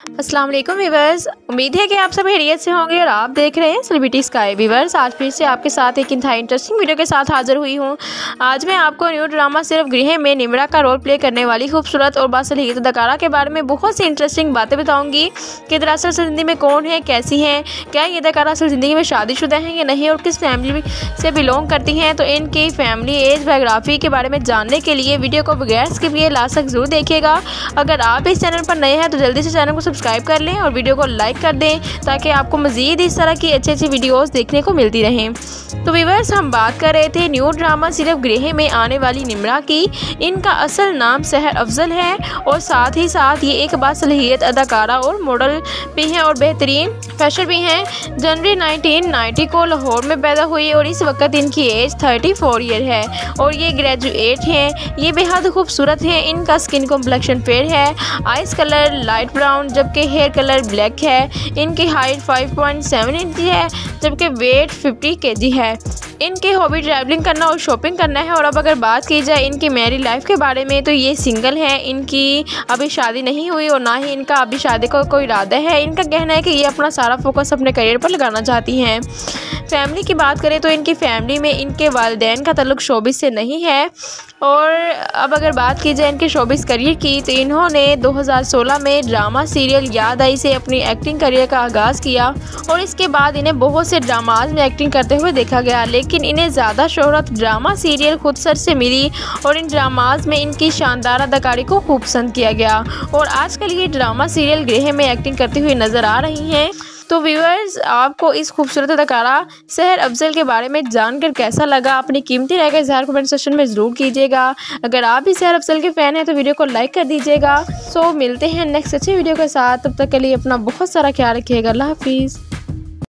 अस्सलाम वालेकुम व्यूअर्स, उम्मीद है कि आप सब खैरियत से होंगे और आप देख रहे हैं सेलिब्रिटी स्काई। व्यूअर्स, आज फिर से आपके साथ एक इंतहाई इंटरेस्टिंग वीडियो के साथ हाजिर हुई हूं। आज मैं आपको न्यू ड्रामा सिर्फ गृह में निम्रा का रोल प्ले करने वाली खूबसूरत और बासलीत अदाकारा के बारे में बहुत सी इंटरेस्टिंग बातें बताऊंगी कि दरअसल ज़िंदगी में कौन है, कैसी हैं, क्या ये अदाकारा असल ज़िंदगी में शादीशुदा हैं या नहीं और किस फैमिली से बिलोंग करती हैं। तो इनकी फैमिली एज बायोग्राफी के बारे में जानने के लिए वीडियो को बगैर स्किप किए लास्ट तक जरूर देखिएगा। अगर आप इस चैनल पर नए हैं तो जल्दी से चैनल को सब्सक्राइब कर लें और वीडियो को लाइक कर दें ताकि आपको मज़ीद इस तरह की अच्छी वीडियोस देखने को मिलती रहें। तो व्यूअर्स, हम बात कर रहे थे न्यू ड्रामा सिर्फ गृह में आने वाली निम्रा की। इनका असल नाम सहर अफजल है और साथ ही साथ ये एक बासलीत अदाकारा और मॉडल भी हैं और बेहतरीन फैशन भी हैं। जनवरी 1990 को लाहौर में पैदा हुई और इस वक्त इनकी एज 34 ईयर है और ये ग्रेजुएट हैं। ये बेहद खूबसूरत हैं। इनका स्किन कॉम्प्लेक्शन फेयर है, आइस कलर लाइट ब्राउन जबकि हेयर कलर ब्लैक है। इनकी हाइट 5.7 इंच है जबकि वेट 50 kg है। इनकी हॉबी ट्रैवलिंग करना और शॉपिंग करना है। और अब अगर बात की जाए इनकी मैरिड लाइफ के बारे में तो ये सिंगल हैं। इनकी अभी शादी नहीं हुई और ना ही इनका अभी शादी का कोई इरादा है। इनका कहना है कि ये अपना सारा फोकस अपने करियर पर लगाना चाहती हैं। फैमिली की बात करें तो इनकी फैमिली में इनके वालिदैन का ताल्लुक शोबिस से नहीं है। और अब अगर बात की जाए इनके शोबिस करियर की तो इन्होंने 2016 में ड्रामा सीरियल याद आई से अपनी एक्टिंग करियर का आगाज़ किया और इसके बाद इन्हें बहुत से ड्रामाज में एक्टिंग करते हुए देखा गया, लेकिन इन्हें ज़्यादा शोहरत ड्रामा सीरियल खुद सर से मिली और इन ड्रामाज में इनकी शानदार अदाकारी को खूब पसंद किया गया और आजकल ये ड्रामा सीरियल गृह में एक्टिंग करती हुई नज़र आ रही हैं। तो व्यूअर्स, आपको इस खूबसूरत अदाकारा सहर अफजल के बारे में जानकर कैसा लगा? अपनी कीमती राय का इज़हार कमेंट सेक्शन में ज़रूर कीजिएगा। अगर आप भी सहर अफजल के फ़ैन हैं तो वीडियो को लाइक कर दीजिएगा। सो मिलते हैं नेक्स्ट अच्छी वीडियो के साथ। तब तक के लिए अपना बहुत सारा ख्याल रखिएगा। अल्लाह हाफिज़।